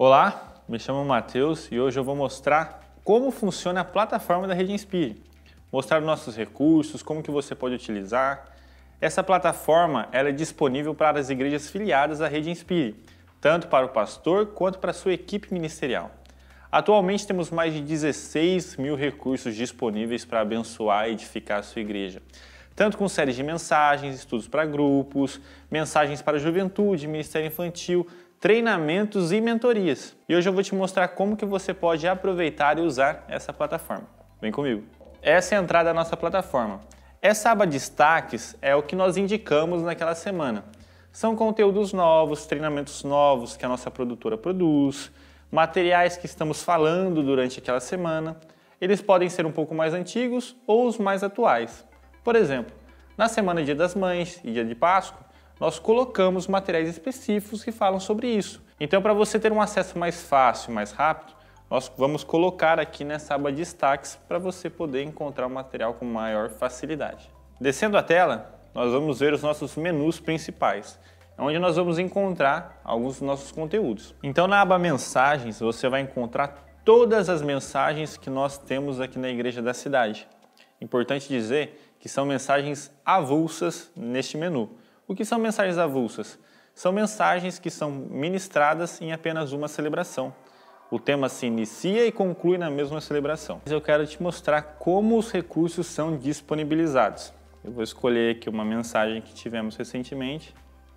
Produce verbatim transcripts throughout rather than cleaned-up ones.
Olá, me chamo Matheus e hoje eu vou mostrar como funciona a plataforma da Rede Inspire. Mostrar nossos recursos, como que você pode utilizar. Essa plataforma ela é disponível para as igrejas filiadas à Rede Inspire, tanto para o pastor quanto para a sua equipe ministerial. Atualmente temos mais de dezesseis mil recursos disponíveis para abençoar e edificar a sua igreja. Tanto com séries de mensagens, estudos para grupos, mensagens para a juventude, ministério infantil, treinamentos e mentorias. E hoje eu vou te mostrar como que você pode aproveitar e usar essa plataforma. Vem comigo. Essa é a entrada da nossa plataforma. Essa aba destaques é o que nós indicamos naquela semana. São conteúdos novos, treinamentos novos que a nossa produtora produz, materiais que estamos falando durante aquela semana. Eles podem ser um pouco mais antigos ou os mais atuais. Por exemplo, na semana Dia das Mães e Dia de Páscoa, nós colocamos materiais específicos que falam sobre isso. Então, para você ter um acesso mais fácil, mais rápido, nós vamos colocar aqui nessa aba destaques para você poder encontrar o material com maior facilidade. Descendo a tela, nós vamos ver os nossos menus principais, onde nós vamos encontrar alguns dos nossos conteúdos. Então, na aba Mensagens, você vai encontrar todas as mensagens que nós temos aqui na Igreja da Cidade. Importante dizer que são mensagens avulsas neste menu. O que são mensagens avulsas? São mensagens que são ministradas em apenas uma celebração. O tema se inicia e conclui na mesma celebração. Eu quero te mostrar como os recursos são disponibilizados. Eu vou escolher aqui uma mensagem que tivemos recentemente.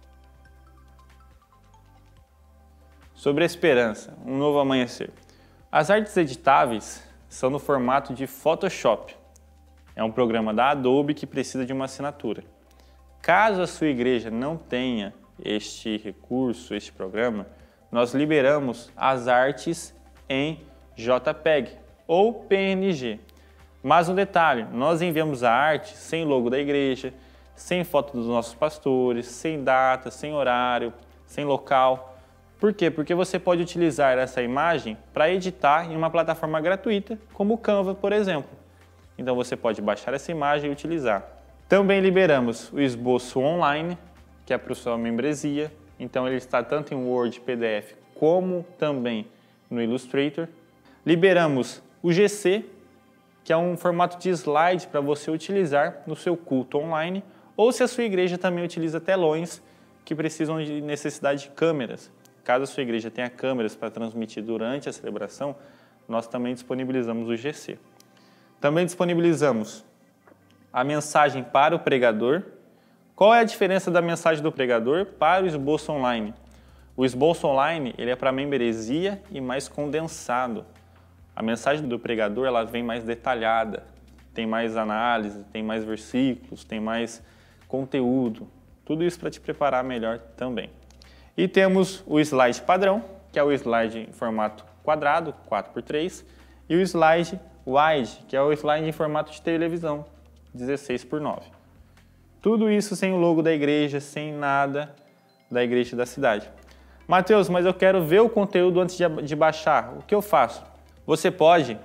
Sobre a esperança, um novo amanhecer. As artes editáveis são no formato de Photoshop. É um programa da Adobe que precisa de uma assinatura. Caso a sua igreja não tenha este recurso, este programa, nós liberamos as artes em JPEG ou P N G. Mas um detalhe, nós enviamos a arte sem logo da igreja, sem foto dos nossos pastores, sem data, sem horário, sem local. Por quê? Porque você pode utilizar essa imagem para editar em uma plataforma gratuita, como o Canva, por exemplo. Então você pode baixar essa imagem e utilizar. Também liberamos o esboço online, que é para a sua membresia. Então ele está tanto em Word, P D F, como também no Illustrator. Liberamos o G C, que é um formato de slide para você utilizar no seu culto online, ou se a sua igreja também utiliza telões que precisam de necessidade de câmeras. Caso a sua igreja tenha câmeras para transmitir durante a celebração, nós também disponibilizamos o G C. Também disponibilizamos a mensagem para o pregador. Qual é a diferença da mensagem do pregador para o esboço online? O esboço online ele é para membresia e mais condensado. A mensagem do pregador ela vem mais detalhada, tem mais análise, tem mais versículos, tem mais conteúdo. Tudo isso para te preparar melhor também. E temos o slide padrão, que é o slide em formato quadrado, quatro por três, e o slide wide, que é o slide em formato de televisão, dezesseis por nove. Tudo isso sem o logo da igreja, sem nada da igreja da cidade. Matheus, mas eu quero ver o conteúdo antes de, de baixar. O que eu faço? Você pode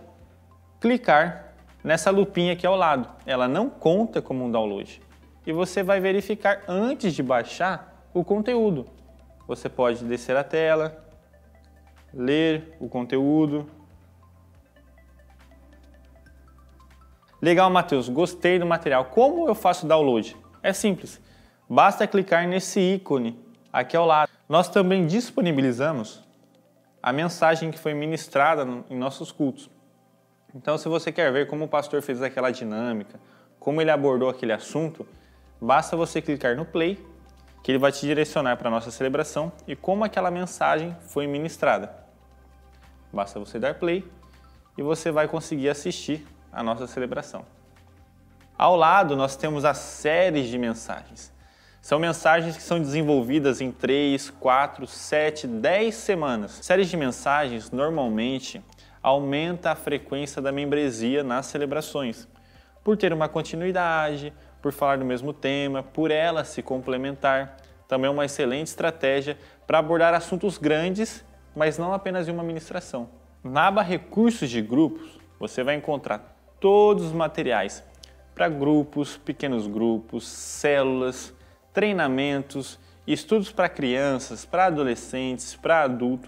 clicar nessa lupinha aqui ao lado. Ela não conta como um download. E você vai verificar antes de baixar o conteúdo. Você pode descer a tela, ler o conteúdo. Legal, Matheus, gostei do material. Como eu faço download? É simples, basta clicar nesse ícone aqui ao lado. Nós também disponibilizamos a mensagem que foi ministrada em nossos cultos. Então, se você quer ver como o pastor fez aquela dinâmica, como ele abordou aquele assunto, basta você clicar no play, que ele vai te direcionar para a nossa celebração e como aquela mensagem foi ministrada. Basta você dar play e você vai conseguir assistir a nossa celebração. Ao lado nós temos as séries de mensagens. São mensagens que são desenvolvidas em três, quatro, sete, dez semanas. Séries de mensagens normalmente aumenta a frequência da membresia nas celebrações, por ter uma continuidade, por falar do mesmo tema, por ela se complementar. Também é uma excelente estratégia para abordar assuntos grandes, mas não apenas em uma ministração. Na aba Recursos de Grupos, você vai encontrar todos os materiais para grupos, pequenos grupos, células, treinamentos, estudos para crianças, para adolescentes, para adultos.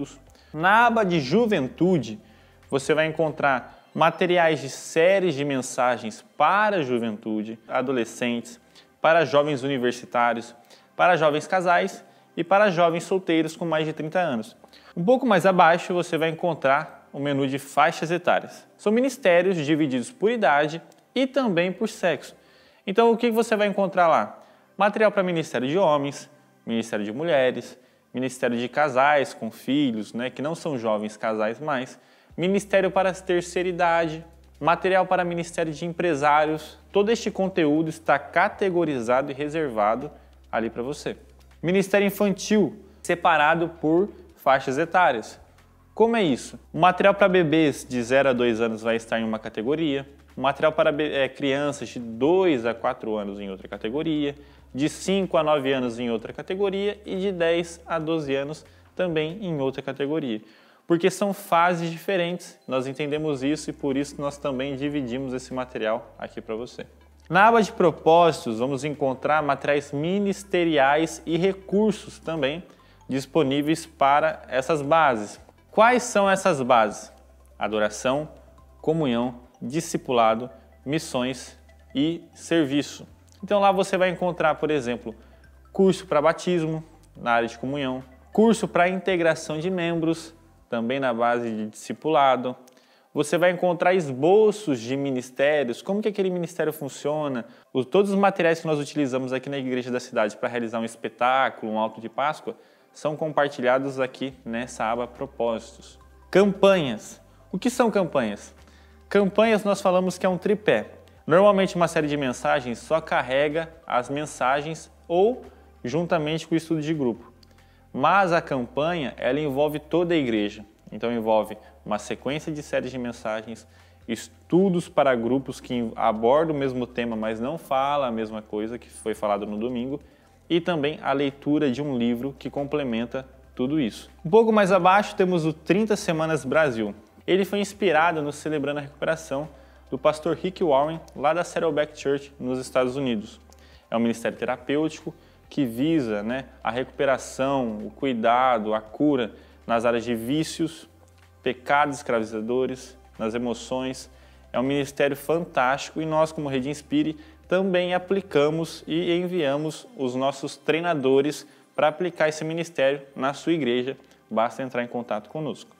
Na aba de Juventude, você vai encontrar materiais de séries de mensagens para a juventude, adolescentes, para jovens universitários, para jovens casais e para jovens solteiros com mais de trinta anos. Um pouco mais abaixo você vai encontrar o menu de faixas etárias. São ministérios divididos por idade e também por sexo. Então o que você vai encontrar lá? Material para ministério de homens, ministério de mulheres, ministério de casais com filhos, né, que não são jovens casais mais, ministério para a terceira idade, material para ministério de empresários. Todo este conteúdo está categorizado e reservado ali para você. Ministério infantil, separado por faixas etárias. Como é isso? O material para bebês de zero a dois anos vai estar em uma categoria, o material para é, crianças de dois a quatro anos em outra categoria, de cinco a nove anos em outra categoria e de dez a doze anos também em outra categoria. Porque são fases diferentes, nós entendemos isso e por isso nós também dividimos esse material aqui para você. Na aba de propósitos, vamos encontrar materiais ministeriais e recursos também disponíveis para essas bases. Quais são essas bases? Adoração, comunhão, discipulado, missões e serviço. Então lá você vai encontrar, por exemplo, curso para batismo na área de comunhão, curso para integração de membros, também na base de discipulado. Você vai encontrar esboços de ministérios, como que aquele ministério funciona, os, todos os materiais que nós utilizamos aqui na Igreja da Cidade para realizar um espetáculo, um alto de Páscoa, são compartilhados aqui nessa aba Propósitos. Campanhas. O que são campanhas? Campanhas nós falamos que é um tripé. Normalmente uma série de mensagens só carrega as mensagens ou juntamente com o estudo de grupo. Mas a campanha, ela envolve toda a igreja. Então envolve uma sequência de séries de mensagens, estudos para grupos que abordam o mesmo tema, mas não falam a mesma coisa que foi falado no domingo, e também a leitura de um livro que complementa tudo isso. Um pouco mais abaixo temos o trinta Semanas Brasil. Ele foi inspirado no Celebrando a Recuperação do pastor Rick Warren, lá da Saddleback Church, nos Estados Unidos. É um ministério terapêutico que visa, né, a recuperação, o cuidado, a cura nas áreas de vícios, pecados escravizadores, nas emoções. É um ministério fantástico e nós, como Rede Inspire, também aplicamos e enviamos os nossos treinadores para aplicar esse ministério na sua igreja. Basta entrar em contato conosco.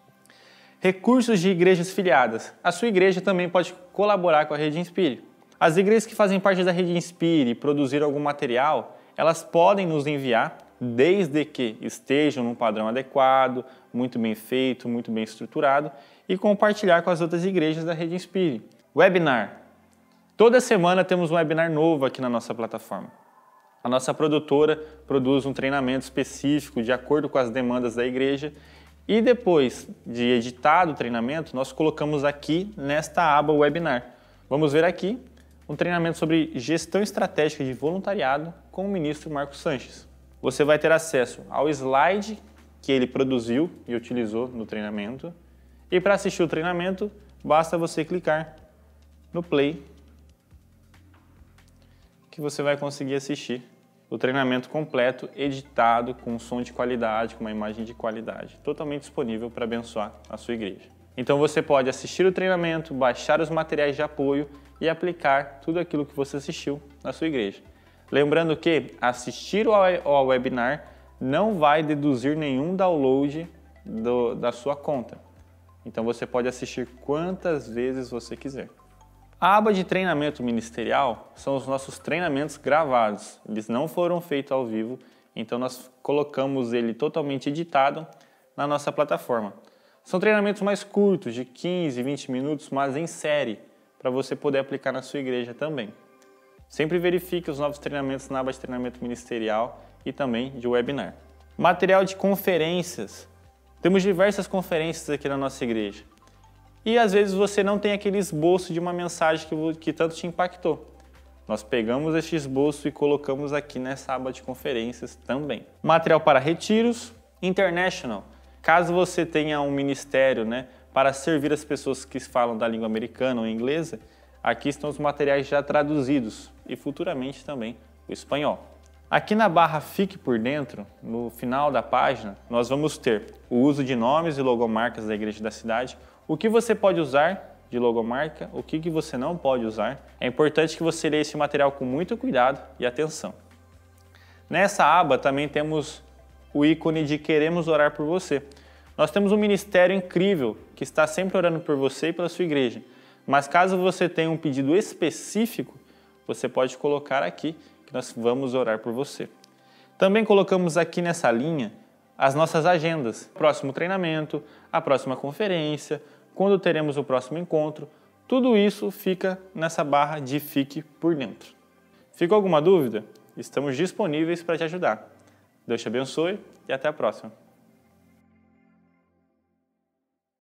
Recursos de igrejas filiadas. A sua igreja também pode colaborar com a Rede Inspire. As igrejas que fazem parte da Rede Inspire e produzir algum material, elas podem nos enviar, desde que estejam num padrão adequado, muito bem feito, muito bem estruturado, e compartilhar com as outras igrejas da Rede Inspire. Webinar. Toda semana temos um webinar novo aqui na nossa plataforma. A nossa produtora produz um treinamento específico de acordo com as demandas da igreja e depois de editado o treinamento, nós colocamos aqui nesta aba Webinar. Vamos ver aqui um treinamento sobre gestão estratégica de voluntariado com o ministro Marcos Sanches. Você vai ter acesso ao slide que ele produziu e utilizou no treinamento. E para assistir o treinamento, basta você clicar no play que você vai conseguir assistir o treinamento completo, editado, com som de qualidade, com uma imagem de qualidade, totalmente disponível para abençoar a sua igreja. Então você pode assistir o treinamento, baixar os materiais de apoio e aplicar tudo aquilo que você assistiu na sua igreja. Lembrando que assistir ao webinar não vai deduzir nenhum download do, da sua conta. Então você pode assistir quantas vezes você quiser. A aba de treinamento ministerial são os nossos treinamentos gravados. Eles não foram feitos ao vivo, então nós colocamos ele totalmente editado na nossa plataforma. São treinamentos mais curtos, de quinze, vinte minutos, mas em série, para você poder aplicar na sua igreja também. Sempre verifique os novos treinamentos na aba de treinamento ministerial e também de webinar. Material de conferências. Temos diversas conferências aqui na nossa igreja. E às vezes você não tem aquele esboço de uma mensagem que, que tanto te impactou. Nós pegamos este esboço e colocamos aqui nessa aba de conferências também. Material para retiros, international. Caso você tenha um ministério, né, para servir as pessoas que falam da língua americana ou inglesa, aqui estão os materiais já traduzidos e futuramente também o espanhol. Aqui na barra Fique por Dentro, no final da página, nós vamos ter o uso de nomes e logomarcas da igreja da cidade, o que você pode usar de logomarca, o que você não pode usar. É importante que você leia esse material com muito cuidado e atenção. Nessa aba também temos o ícone de Queremos Orar por Você. Nós temos um ministério incrível que está sempre orando por você e pela sua igreja. Mas caso você tenha um pedido específico, você pode colocar aqui que nós vamos orar por você. Também colocamos aqui nessa linha as nossas agendas, próximo treinamento, a próxima conferência, quando teremos o próximo encontro, tudo isso fica nessa barra de Fique por Dentro. Ficou alguma dúvida? Estamos disponíveis para te ajudar. Deus te abençoe e até a próxima.